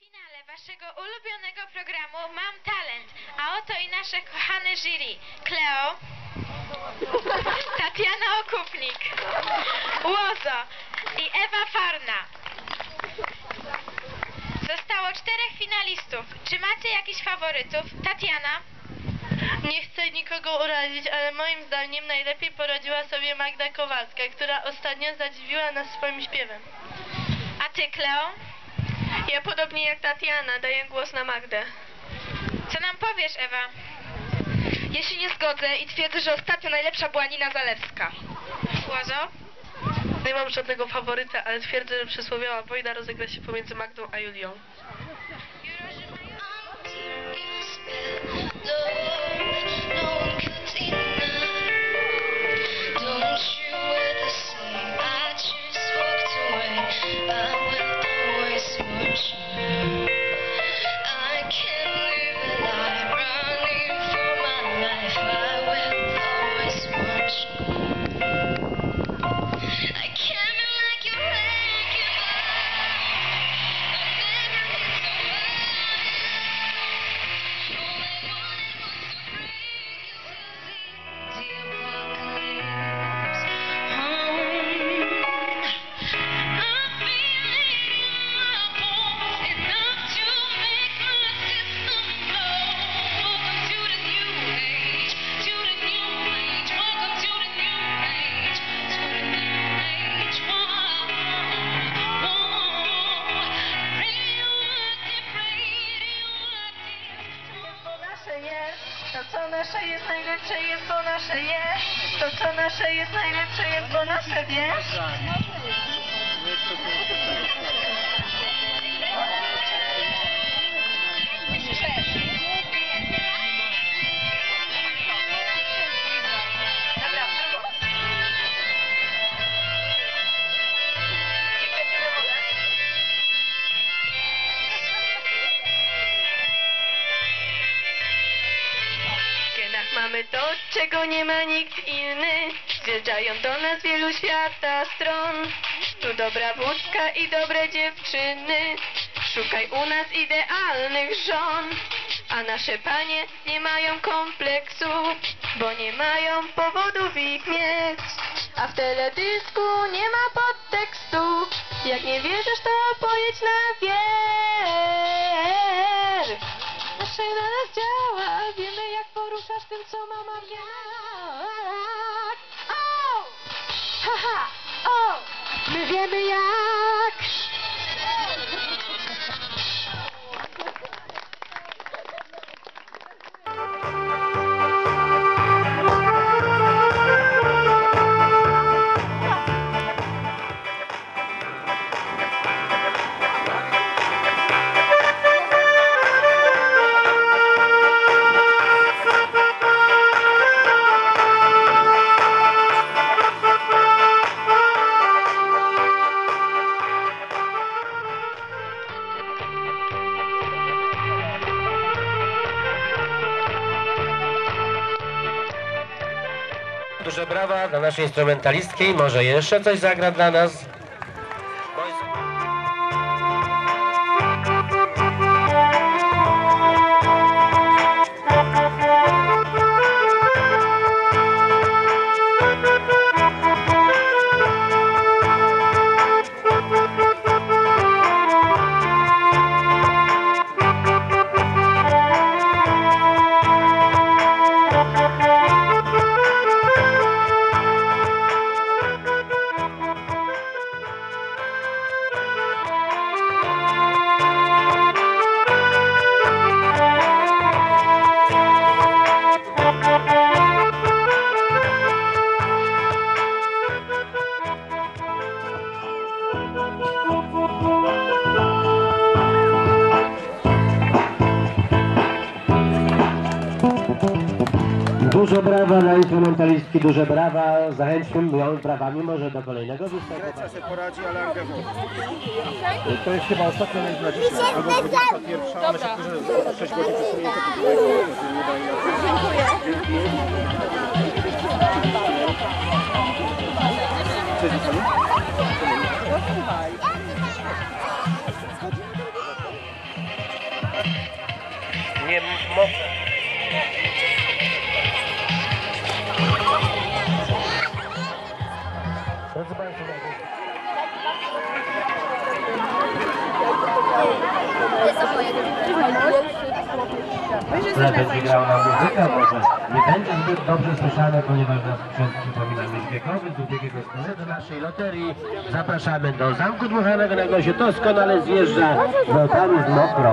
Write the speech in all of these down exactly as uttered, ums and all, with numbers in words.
finale waszego ulubionego programu Mam Talent, a oto i nasze kochane jury. Kleo, Tatiana Okupnik, Łozo i Ewa Farna. Zostało czterech finalistów. Czy macie jakichś faworytów? Tatiana? Nie chcę nikogo urazić, ale moim zdaniem najlepiej poradziła sobie Magda Kowalska, która ostatnio zadziwiła nas swoim śpiewem. A ty, Kleo? Ja podobnie jak Tatiana daję głos na Magdę. Co nam powiesz, Ewa? Ja się nie zgodzę i twierdzę, że ostatnio najlepsza była Nina Zalewska. Łozo? Nie mam żadnego faworyta, ale twierdzę, że przysłowiowa wojna rozegra się pomiędzy Magdą a Julią. To co nasze jest najlepsze jest, bo nasze jest. To co nasze jest najlepsze jest, bo nasze wiesz. Mamy to, czego nie ma nikt inny. Zjeżdżają do nas wielu świata stron. Tu dobra wódka i dobre dziewczyny. Szukaj u nas idealnych żon. A nasze panie nie mają kompleksu, bo nie mają powodów ich mieć. A w teledysku nie ma podtekstu. Jak nie wierzysz, to pojedź na wierzch. Nasze na nas działa, wiemy jak poruszasz tym, co mama wie. O! Haha! O! My wiemy jak! Duże brawa dla naszej instrumentalistki. Może jeszcze coś zagra dla nas? Duże brawa dla instrumentalistki, duże brawa. Zachęćmy ją brawami może do kolejnego występu. Grecja sobie poradzi, ale Angewo. To jest chyba ostatnia rzecz na dzisiaj. Albo dwudziesta pierwsza, ona się później sześć godzin przesunięte. Dziękuję. Cześć, Ale będzie grał na muzykę, może nie będzie zbyt dobrze słyszane, ponieważ nasz sprzęt, przypominamy, wiekowy, z ubiegłego strony do naszej loterii. Zapraszamy do Zamku Dmuchanego, na którym się doskonale zjeżdża, bo tam jest mokro.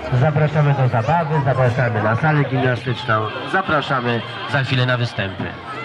Zapraszamy do zabawy, zapraszamy na salę gimnastyczną, zapraszamy za chwilę na występy.